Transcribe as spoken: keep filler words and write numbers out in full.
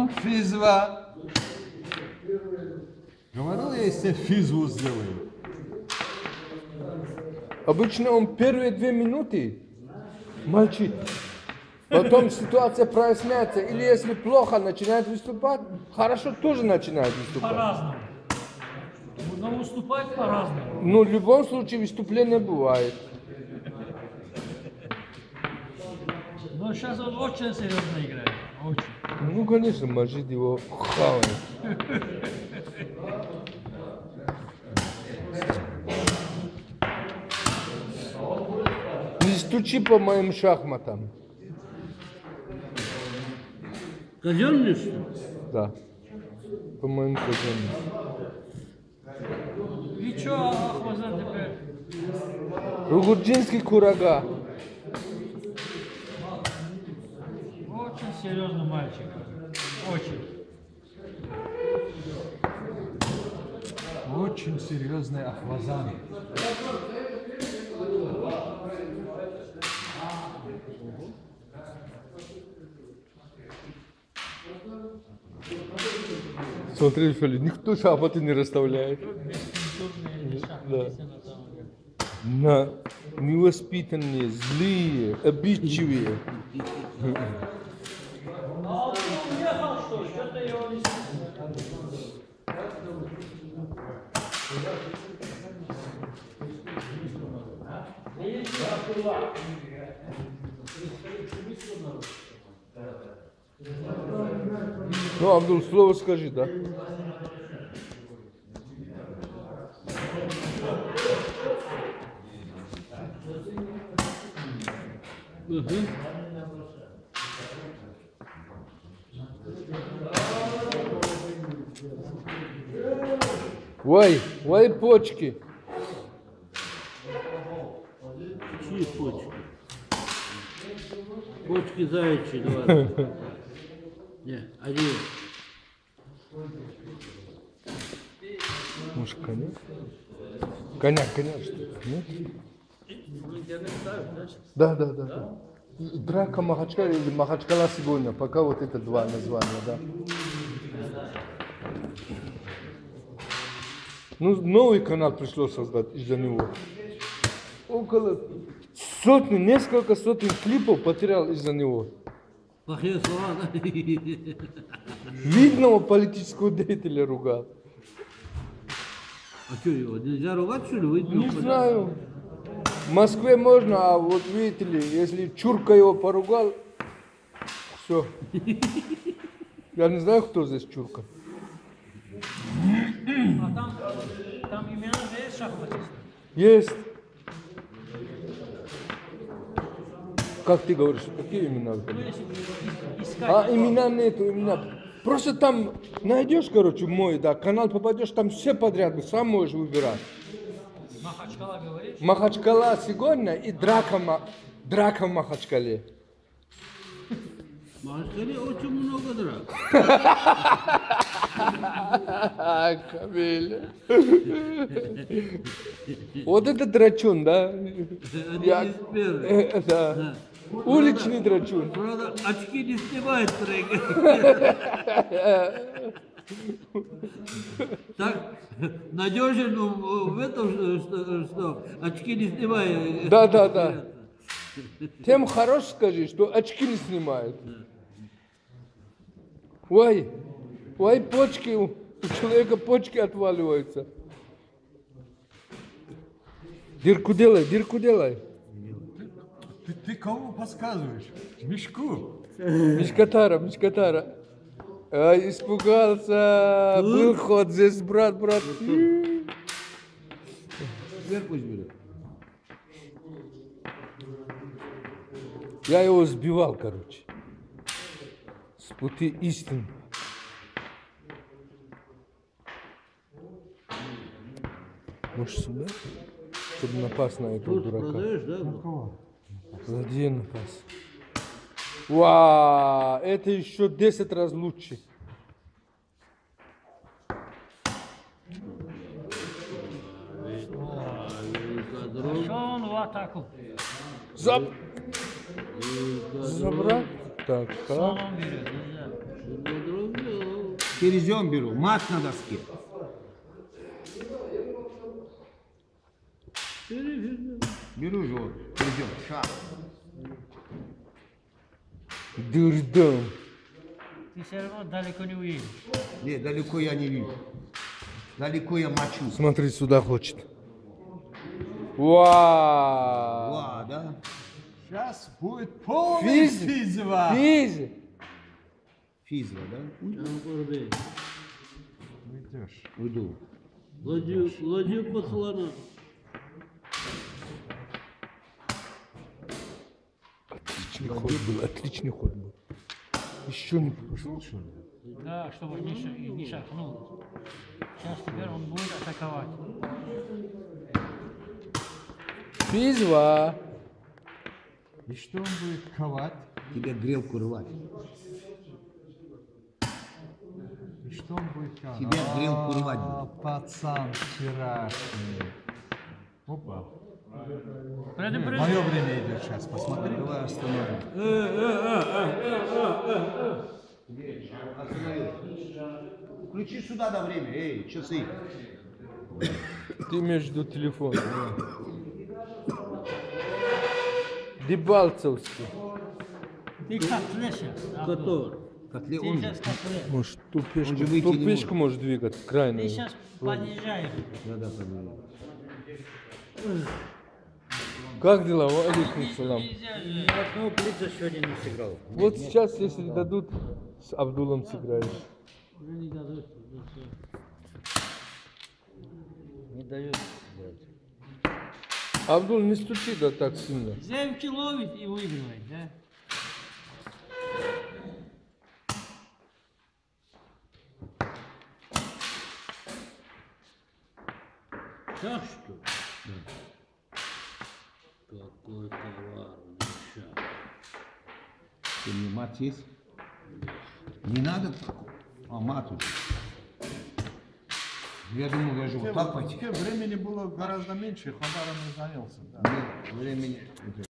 Ну, физва. Говорил я, если физву сделаю. Обычно он первые две минуты молчит. Потом ситуация проясняется. Или если плохо начинает выступать, хорошо тоже начинает выступать. По-разному. Но выступать по-разному. Но в любом случае выступление бывает. Но сейчас он очень серьезно играет. Очень. Ну, конечно, Маджид его хавает. Не стучи по моим шахматам. Казенный, что ли? Да. По моим казенным. И что, Ахмазан теперь? Ругурджинский курага. Очень серьезный мальчик. Очень. Очень серьезный Ахвазан. Смотри, Фили, никто шахматы не расставляет. Да. На невоспитанные, злые, обидчивые. А он уехал, что ли? Что-то его не Ну, Абдул, слово скажи, да? Угу. Ой, ой, почки. Чьи почки? Почки заячьи, два. Не, один. Может, коня? Коня, коня, что ли? Нет? Да, да, да, да. Драка Махачкала или Махачкала сегодня, пока вот это два названия, да. Ну, новый канал пришлось создать из-за него. Около сотни, несколько сотен клипов потерял из-за него. Плохие слова, да? Видного политического деятеля ругал. А что его, нельзя ругать, что ли? Выйти Не знаю. В Москве можно, а вот видите ли, если Чурка его поругал, все. Я не знаю, кто здесь Чурка. А там, там имена же есть шахматисты? Есть. Как ты говоришь, какие имена? Ну, если искать. А имена нету, имена. Просто там найдешь, короче, мой, да, канал попадешь, там все подряд, сам можешь выбирать. Махачкала говоришь? Махачкала сегодня и драка, драка в Махачкале. В Махачкале очень много драк. Камиль. Вот это драчун, да? Один Я- из первых. э, да. Уличный драчун. Правда, очки не снимает трек. Так надежен в этом, что, что очки не снимает. Да, да, да. Тем хорош скажи, что очки не снимают. Ой, ой, почки, у человека почки отваливаются. Дырку делай, дырку делай. Ты, ты кому подсказываешь? Мешку. Мишкатара, Мишкатара. А, испугался. Был ход здесь, брат, брат. Вверх пусть берет. Я его сбивал, короче. С пути истины. Может сюда? Чтобы напасть на этого Тут дурака. продаешь, да? Злодей напасть. Вау, это еще десять раз лучше. Что он в атаку? Заб... Забрать? Так, Что так. он берет? Нельзя. ферзем беру, мат на доске. Беру же вот, ферзем, шаг. Дурдом. Ты все равно далеко не уедешь. Не, далеко я не вижу. Далеко я мочу. Смотри, сюда хочет. Вау! Ва, да? Сейчас будет полный Физ. физва. Физ. Физва, да? Орбей. Уйдешь. Уйду. Ладью, ладью послана. Отличный ход был, отличный ход был. Еще не пошел, что ли? Да, чтобы не, ша- не шахнул. Сейчас теперь он будет атаковать. Физва. И что он будет ковать? Тебе грелку рвать. И что он будет ковать? Тебе грелку рвать А, будет. пацан вчерашний. Опа. Предупреждаю. Мое время идет сейчас, посмотри. Давай остановим. Остановил. Включи сюда на время, эй, часы. Ты между телефоном. Дебалцевский. Ты котле сейчас. Абдул. Который? Котле Ты он же. сейчас котле. Может, ту пешку, Он же выйти ту не пешку может двигать, Ты крайне. сейчас понижаешь. Да, да, понял. Как дела? Алейкум салам. Нельзя же. Одного плица сегодня не сыграл. Вот сейчас, если дадут, с Абдулом сыграешь. Уже не дадут. Не дают. Абдул, не стучи да так сильно. Земки ловит и выигрывает, да? Так что? Какой коварный шаг. Ты мне мат есть? Не надо такого. А, мат уже. Я думал, я же вот так пойти. Времени было гораздо меньше, Хадаром и занялся. Да. Нет, времени.